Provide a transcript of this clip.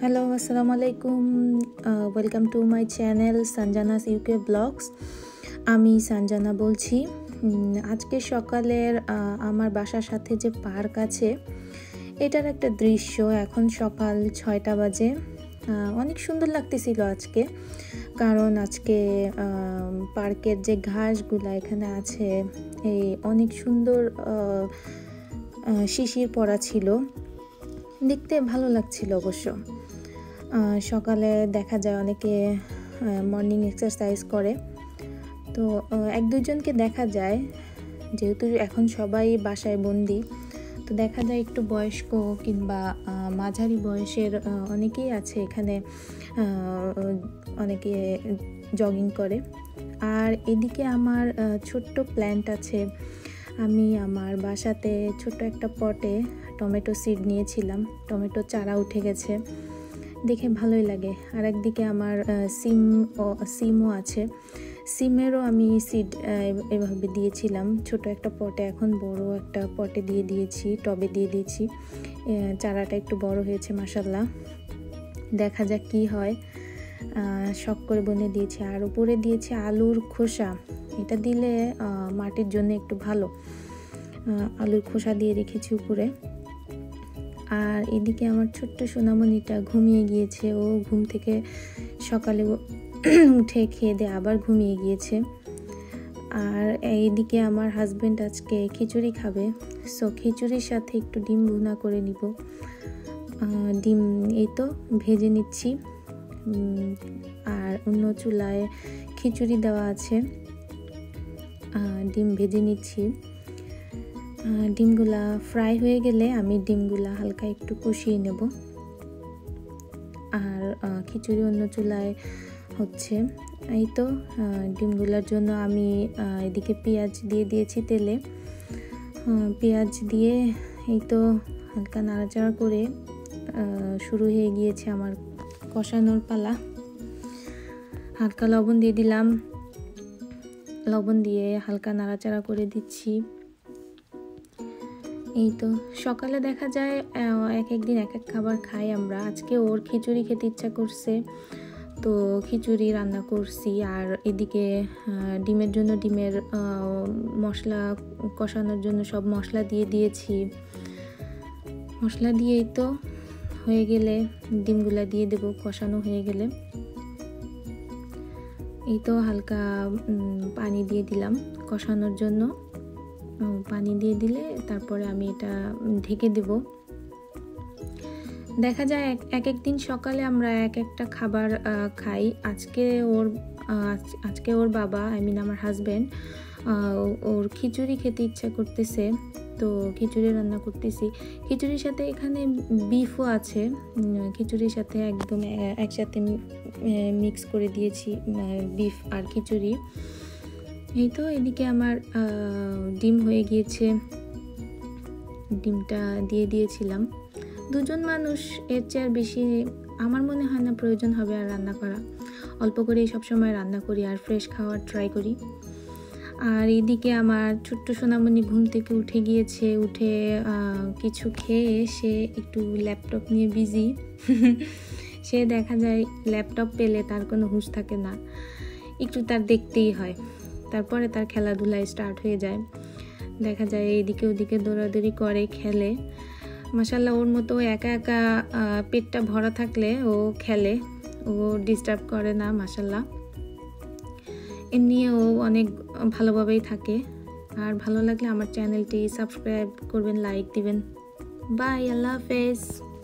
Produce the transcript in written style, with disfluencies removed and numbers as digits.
Hello, আসসালামু আলাইকুম। Welcome to my channel Sanjana's UK blogs. আমি সঞ্জানা বলছি। আজকে সকালের আমার বাসার সাথে যে পার্ক আছে এটার একটা দৃশ্য। এখন সকাল 6টা বাজে। অনেক সুন্দর লাগতেছিল আজকে, কারণ আজকে পার্কের যে ঘাসগুলো এখানে আছে এই অনেক সুন্দর শিশির পড়া ছিল, দেখতে ভালো লাগছিল অবশ্য। সকালে দেখা যায় অনেকে মর্নিং এক্সারসাইজ করে, তো এক দুজনকে দেখা যায়, যেহেতু এখন সবাই বাসায় বন্দি, তো দেখা যায় একটু বয়স্ক কিংবা মাঝারি বয়সের অনেকেই আছে এখানে, অনেকে জগিং করে। আর এদিকে আমার ছোট্ট প্ল্যান্ট আছে। আমি আমার বাসাতে ছোট্ট একটা পটে টমেটো সিড নিয়েছিলাম, টমেটো চারা উঠে গেছে, দেখে ভালোই লাগে। আর একদিকে আমার সিমও আছে, সিমেরও আমি সিড এভাবে দিয়েছিলাম ছোট একটা পটে, এখন বড় একটা পটে দিয়ে দিয়েছি, টবে দিয়ে দিয়েছি। চারাটা একটু বড় হয়েছে মাশাআল্লাহ, দেখা যাক কি হয়। শখ করে বনে দিয়েছি। আর উপরে দিয়েছি আলুর খোসা, এটা দিলে মাটির জন্য একটু ভালো। আলুর খোসা দিয়ে রেখেছি উপরে। আর এদিকে আমার ছোট্ট সোনামণিটা ঘুমিয়ে গিয়েছে, ও ঘুম থেকে সকালে উঠে খেয়ে দিয়ে আবার ঘুমিয়ে গিয়েছে। আর এইদিকে আমার হাজবেন্ড আজকে খিচুড়ি খাবে, সো খিচুড়ির সাথে একটু ডিম ভুনা করে নিব। ডিম এই তো ভেজে নিচ্ছি, আর অন্য চুলায় খিচুড়ি দেওয়া আছে, ডিম ভেজে নিচ্ছি। ডিমগুলা ফ্রাই হয়ে গেলে আমি ডিমগুলা হালকা একটু কষিয়ে নেব। আর খিচুড়ি অন্য চুলায় হচ্ছে। এই তো ডিমগুলার জন্য আমি এদিকে পেঁয়াজ দিয়ে দিয়েছি তেলে। পেঁয়াজ দিয়ে এই তো হালকা নাড়াচাড়া করে শুরু হয়ে গিয়েছে আমার কষানোর পালা। হালকা লবণ দিয়ে দিলাম, লবণ দিয়ে হালকা নাড়াচাড়া করে দিচ্ছি। এই তো সকালে দেখা যায় এক এক দিন এক এক খাবার খাই আমরা। আজকে ওর খিচুড়ি খেতে ইচ্ছা করছে, তো খিচুড়ি রান্না করছি। আর এদিকে ডিমের জন্য ডিমের মশলা কষানোর জন্য সব মশলা দিয়ে দিয়েছি। মশলা দিয়েই তো হয়ে গেলে ডিমগুলা দিয়ে দেব কষানো হয়ে গেলে। এই তো হালকা পানি দিয়ে দিলাম কষানোর জন্য। পানি দিয়ে দিলে তারপরে আমি এটা ঢেকে দেব। দেখা যায় এক এক দিন সকালে আমরা এক একটা খাবার খাই। আজকে ওর বাবা, আই মিন আমার হাজবেন্ড, ওর খিচুড়ি খেতে ইচ্ছা করতেছে, তো খিচুড়ি রান্না করতেছি। খিচুড়ির সাথে এখানে বিফও আছে, খিচুড়ির সাথে একদম একসাথে মিক্স করে দিয়েছি বিফ আর খিচুড়ি। এই তো এদিকে আমার ডিম হয়ে গিয়েছে, ডিমটা দিয়ে দিয়েছিলাম। দুজন মানুষ, এর চেয়ে আর বেশি আমার মনে হয় না প্রয়োজন হবে আর রান্না করা। অল্প করেই সবসময় রান্না করি আর ফ্রেশ খাওয়ার ট্রাই করি। আর এদিকে আমার ছোট্ট সোনামণি ঘুম থেকে উঠে গিয়েছে, উঠে কিছু খেয়ে সে একটু ল্যাপটপ নিয়ে বিজি। সে দেখা যায় ল্যাপটপ পেলে তার কোনো হুঁশ থাকে না, একটু তার দেখতেই হয়, তারপরে তার খেলাধুলায় স্টার্ট হয়ে যায়। দেখা যায় এইদিকে ওদিকে দৌড়াদৌড়ি করে, খেলে। মাশাআল্লাহ, ওর মতো একা একা পেটটা ভরা থাকলে ও খেলে, ও ডিস্টার্ব করে না মাশাআল্লাহ। এমনি ও অনেক ভালোভাবেই থাকে। আর ভালো লাগলে আমার চ্যানেলটি সাবস্ক্রাইব করবেন, লাইক দিবেন। বাই, আল্লাহ হাফেজ।